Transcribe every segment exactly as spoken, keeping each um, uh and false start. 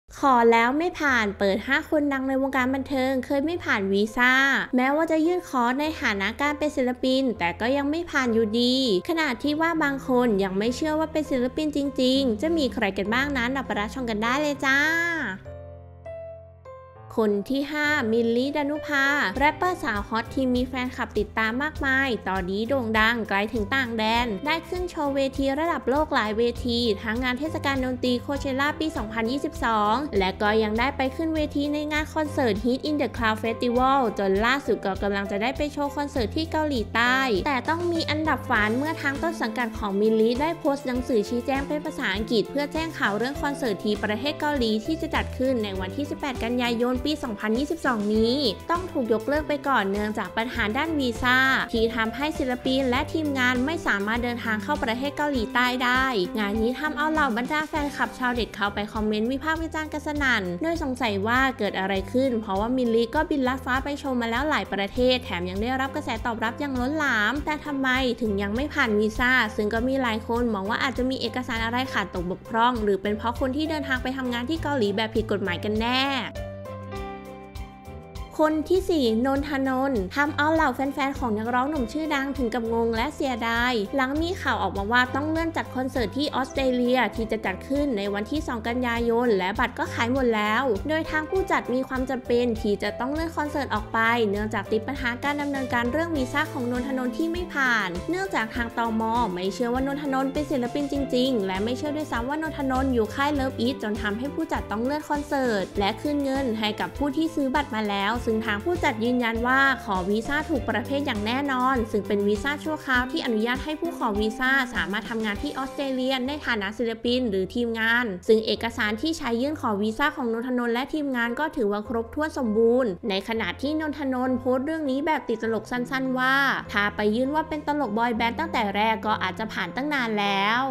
ขอแล้วไม่ผ่านเปิดห้าคนดังในวงการบันเทิงเคยไม่ผ่านวีซ่าแม้ว่าจะยื่นขอในฐานะการเป็นศิลปินแต่ก็ยังไม่ผ่านอยู่ดีขณะที่ว่าบางคนยังไม่เชื่อว่าเป็นศิลปินจริงๆจะมีใครกันบ้างนั้นเราไปรับชมกันได้เลยจ้าคนที่ห้ามิลลีดานุภาแรปเปอร์สาวฮอตที่มีแฟนคลับติดตามมากมายตอนนี้โด่งดังไกลถึงต่างแดนได้ขึ้นโชว์เวทีระดับโลกหลายเวทีทั้งงานเทศกาลดนตรีโคเชล่าปี สองพันยี่สิบสอง และก็ยังได้ไปขึ้นเวทีในงานคอนเสิร์ต Hit in the Cloud Festival จนล่าสุดก็กำลังจะได้ไปโชว์คอนเสิร์ตที่เกาหลีใต้แต่ต้องมีอันดับฝันเมื่อทางต้นสังกัดของมิลลีได้โพสต์หนังสือชี้แจงเป็นภาษาอังกฤษเพื่อแจ้งข่าวเรื่องคอนเสิร์ตที่ประเทศเกาหลีที่จะจัดขึ้นในวันที่สิบแปดกันยายนปี สองพันยี่สิบสองนี้ต้องถูกยกเลิกไปก่อนเนื่องจากปัญหาด้านวีซ่าที่ทำให้ศิลปินและทีมงานไม่สามารถเดินทางเข้าประเทศเกาหลีใต้ได้งานนี้ทำเอาเหล่าบรรดาแฟนคลับชาวเน็ตเข้าไปคอมเมนต์วิพากษ์วิจารณ์กันสนั่นโดยสงสัยว่าเกิดอะไรขึ้นเพราะว่ามิลลีก็บินลัดฟ้าไปชมมาแล้วหลายประเทศแถมยังได้รับกระแสตอบรับอย่างล้นหลามแต่ทำไมถึงยังไม่ผ่านวีซ่าซึ่งก็มีหลายคนมองว่าอาจจะมีเอกสารอะไรขาดตกบกพร่องหรือเป็นเพราะคนที่เดินทางไปทำงานที่เกาหลีแบบผิดกฎหมายกันแน่คนที่สี่นนทนนท์ทำเอาเหล่าแฟนๆของนักร้องหนุ่มชื่อดังถึงกับงงและเสียดายหลังมีข่าวออกมาว่าต้องเลื่อนจัดคอนเสิร์ตที่ออสเตรเลียที่จะจัดขึ้นในวันที่สองกันยายนและบัตรก็ขายหมดแล้วโดยทางผู้จัดมีความจำเป็นที่จะต้องเลื่อนคอนเสิร์ตออกไปเนื่องจากติดปัญหาการดำเนินการเรื่องวีซ่าของนนทนนท์ที่ไม่ผ่านเนื่องจากทางตม.ไม่เชื่อว่านนทนนท์เป็นศิลปินจริงๆและไม่เชื่อด้วยซ้ำว่านนทนนท์อยู่ค่ายเลิฟอีทจนทำให้ผู้จัดต้องเลื่อนคอนเสิร์ตและคืนเงินให้กับผู้ที่ซื้อบัตรมาแล้วซึ่งทางผู้จัดยืนยันว่าขอวีซ่าถูกประเภทอย่างแน่นอนซึ่งเป็นวีซ่าชั่วคราวที่อนุญาตให้ผู้ขอวีซ่าสามารถทำงานที่ออสเตรเลียในฐานะศิลปินหรือทีมงานซึ่งเอกสารที่ใช้ยื่นขอวีซ่าของนนทนนท์และทีมงานก็ถือว่าครบถ้วนสมบูรณ์ในขณะที่นนทนนท์โพสต์เรื่องนี้แบบติดตลกสั้นๆว่าถ้าไปยื่นว่าเป็นตลกบอยแบนด์ตั้งแต่แรกก็อาจจะผ่านตั้งนานแล้ว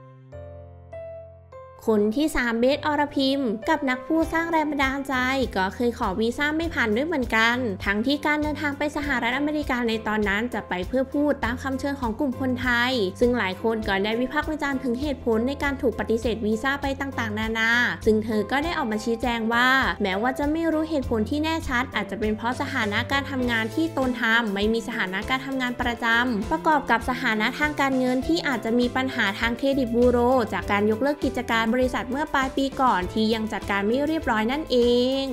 คนที่สามเบสอรพิมกับนักผู้สร้างแรงบันดาลใจก็เคยขอวีซ่าไม่ผ่านด้วยเหมือนกันทั้งที่การเดินทางไปสหรัฐอเมริกาในตอนนั้นจะไปเพื่อพูดตามคำเชิญของกลุ่มคนไทยซึ่งหลายคนก็ได้วิพากษ์วิจารณ์ถึงเหตุผลในการถูกปฏิเสธวีซ่าไปต่างๆนานาซึ่งเธอก็ได้ออกมาชี้แจงว่าแม้ว่าจะไม่รู้เหตุผลที่แน่ชัดอาจจะเป็นเพราะสถานะการทำงานที่ตนทำไม่มีสถานะการทำงานประจำประกอบกับสถานะทางการเงินที่อาจจะมีปัญหาทางเครดิตบูโรจากการยกเลิกกิจการบริษัทเมื่อปลายปีก่อนที่ยังจัดการไม่เรียบร้อยนั่นเอง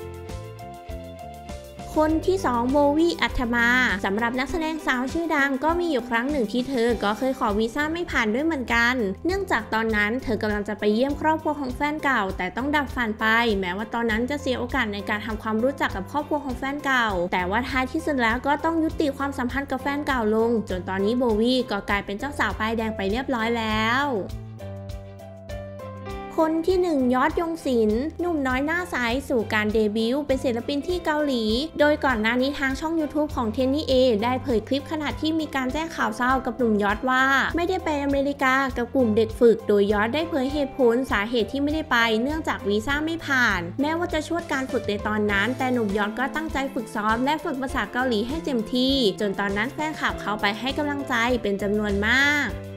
คนที่สองโบวี่อัธมาสำหรับนักแสดงสาวชื่อดังก็มีอยู่ครั้งหนึ่งที่เธอก็เคยขอวีซ่าไม่ผ่านด้วยเหมือนกันเนื่องจากตอนนั้นเธอกำลังจะไปเยี่ยมครอบครัวของแฟนเก่าแต่ต้องดับฝันไปแม้ว่าตอนนั้นจะเสียโอกาสในการทำความรู้จักกับครอบครัวของแฟนเก่าแต่ว่าท้ายที่สุดแล้วก็ต้องยุติความสัมพันธ์กับแฟนเก่าลงจนตอนนี้โบวี่ก็กลายเป็นเจ้าสาวป้ายแดงไปเรียบร้อยแล้วคนที่หนึ่งยอดยงศิลป์หนุ่มน้อยหน้าใสสู่การเดบิวต์เป็นศิลปินที่เกาหลีโดยก่อนหน้านี้ทางช่อง ยูทูบ ของเทนนี่เอได้เผยคลิปขณะที่มีการแจ้งข่าวเศร้ากับหนุ่มยอดว่าไม่ได้ไปอเมริกากับกลุ่มเด็กฝึกโดยยอดได้เผยเหตุผลสาเหตุที่ไม่ได้ไปเนื่องจากวีซ่าไม่ผ่านแม้ว่าจะช่วยการฝึกในตอนนั้นแต่หนุ่มยอดก็ตั้งใจฝึกซ้อมและฝึกภาษาเกาหลีให้เต็มที่จนตอนนั้นแฟนคลับเข้าไปให้กำลังใจเป็นจำนวนมาก